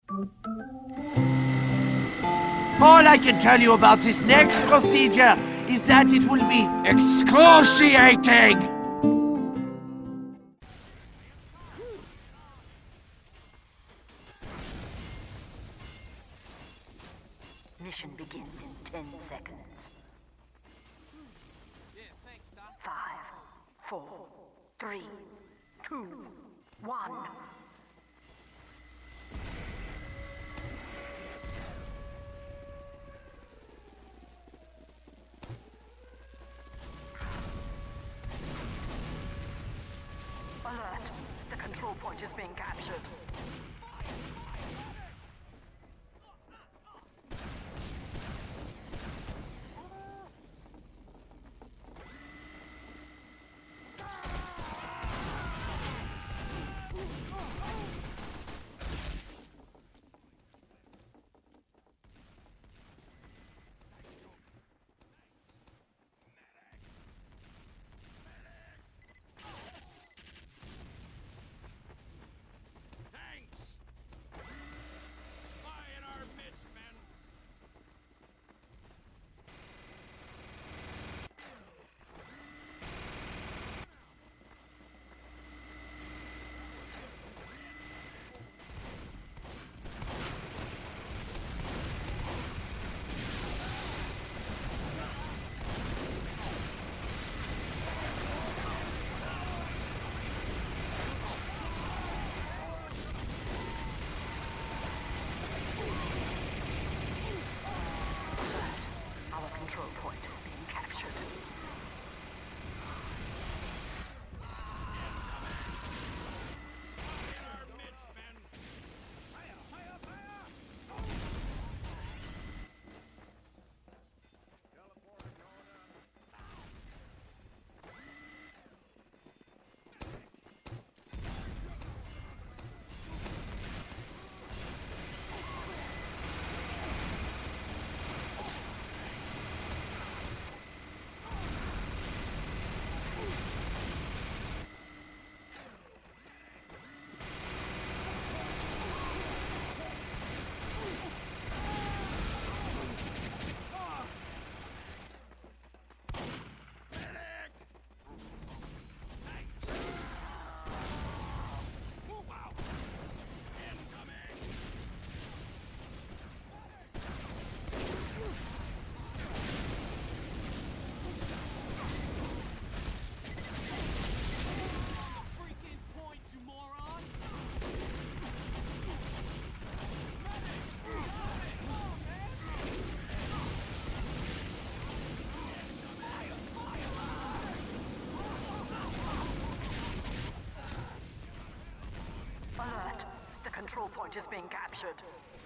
All I can tell you about this next procedure is that it will be excruciating! Mission begins in 10 seconds. 5, 4, 3, 2, 1. Alert! The control point is being captured. Control point is being captured. Alert! The control point is being captured.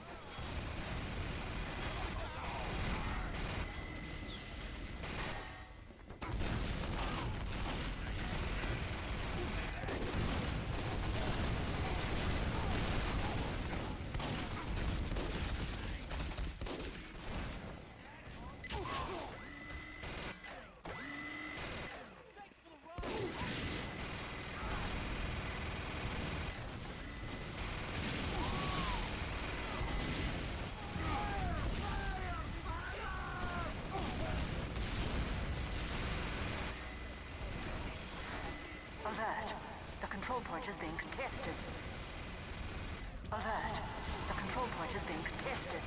Alert! The control point is being contested. Alert! The control point is being contested.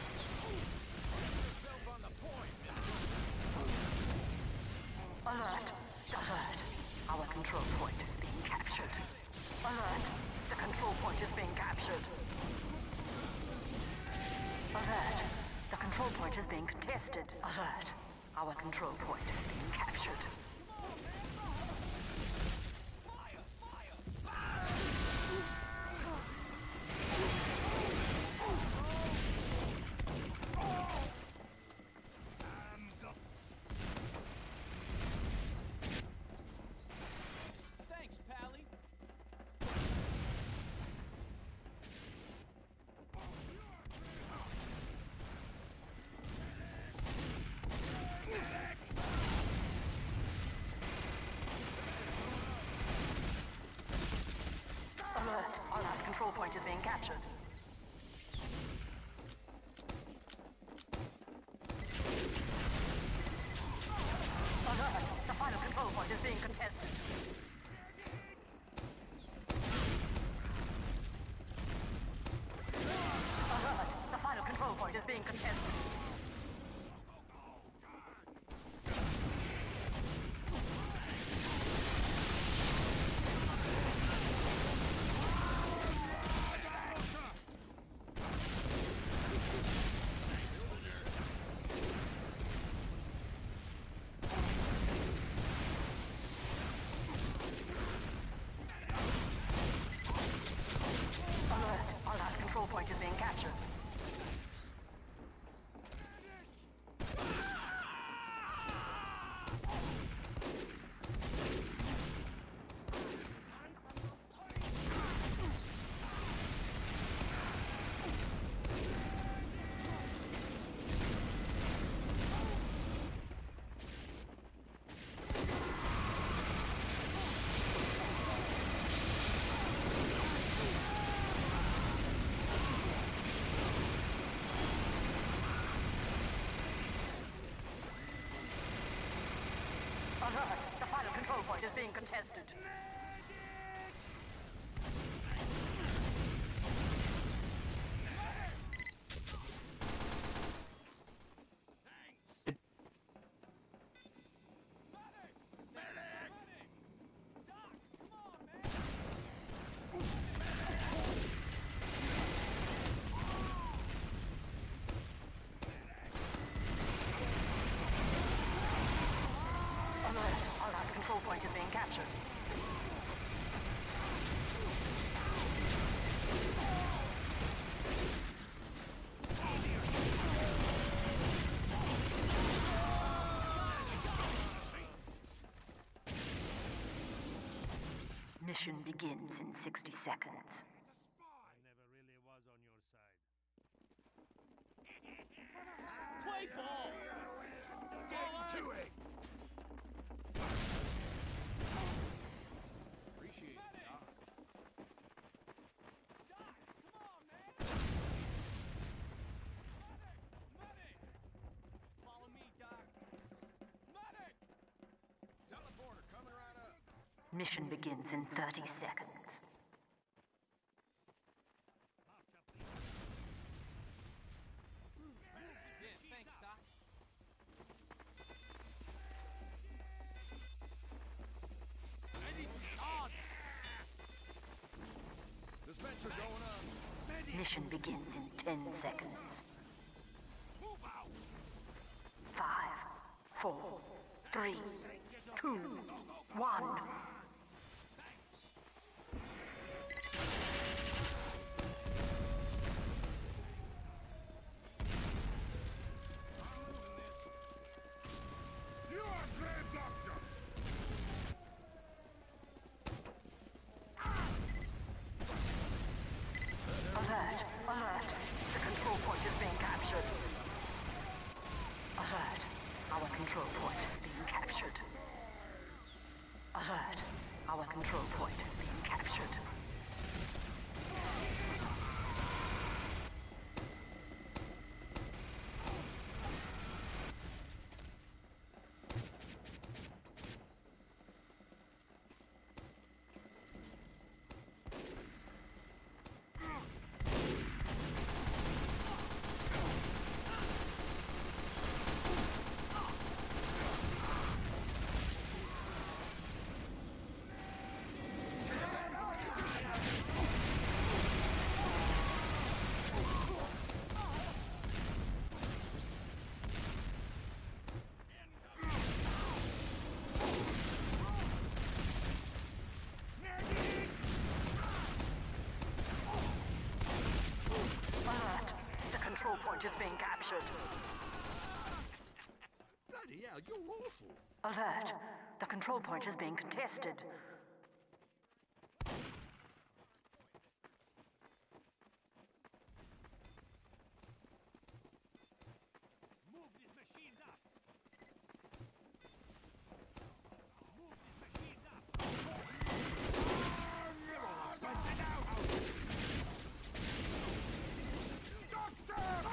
Alert! Alert! Our control point is being captured. Alert! The control point is being captured. Alert! The control point is being contested. Alert! Our control point is being captured. Alert! Our last control point is being captured. is being contested. Alert! Our last control point is being captured. Alert! The final control point is being contested. Alert! Our last control point is being captured. Mission begins in 60 seconds. I never really was on your side. Play ball! Get to it! Appreciate it, Doc. Doc, come on, man! Medic! Follow me, Doc. Medic! Teleporter coming right up. Mission begins in 30 seconds. Yeah, thanks, Doc. Ready to charge! Dispenser going up. Mission begins in 10 seconds. Move out! 5, 4, 3, 2, 1. You are Grand Doctor! Alert! Alert! The control point is being captured. Alert! Our control point is being captured. Alert! Our control point is being captured. Alert! The control point is being captured. Bloody hell, you're awful. Alert! The control point is being contested. Move these machines up! Move these machines up! What's it now? Doctor!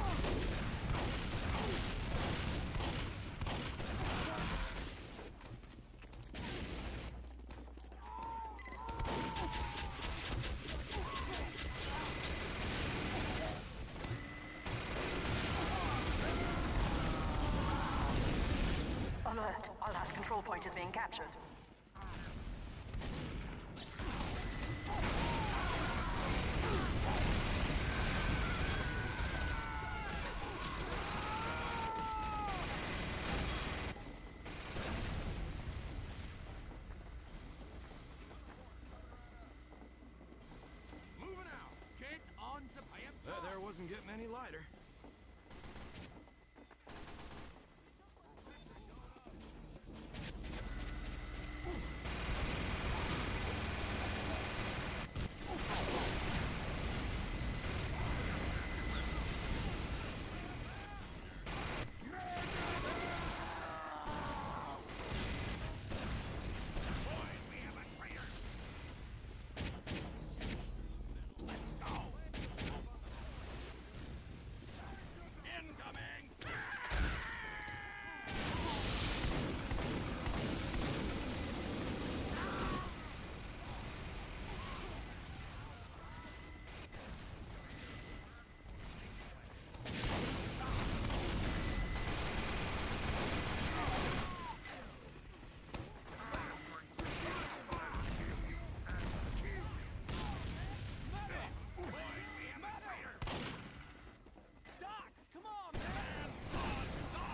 Alert, our last control point is being captured. Moving out. Get on the payam That there wasn't getting any lighter. Boys, we have a traitor. Let's go. Incoming. Doc, come on, man!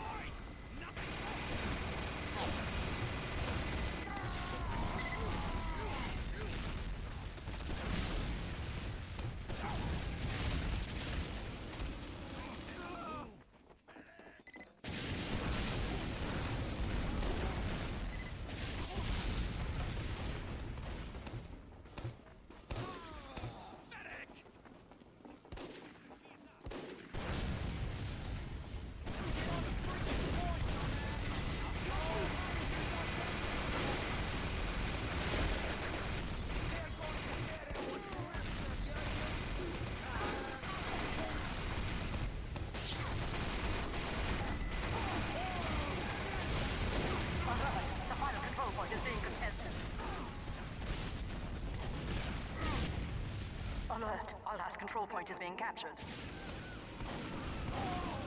Alert, the final control point is being contested. Alert, our last control point is being captured.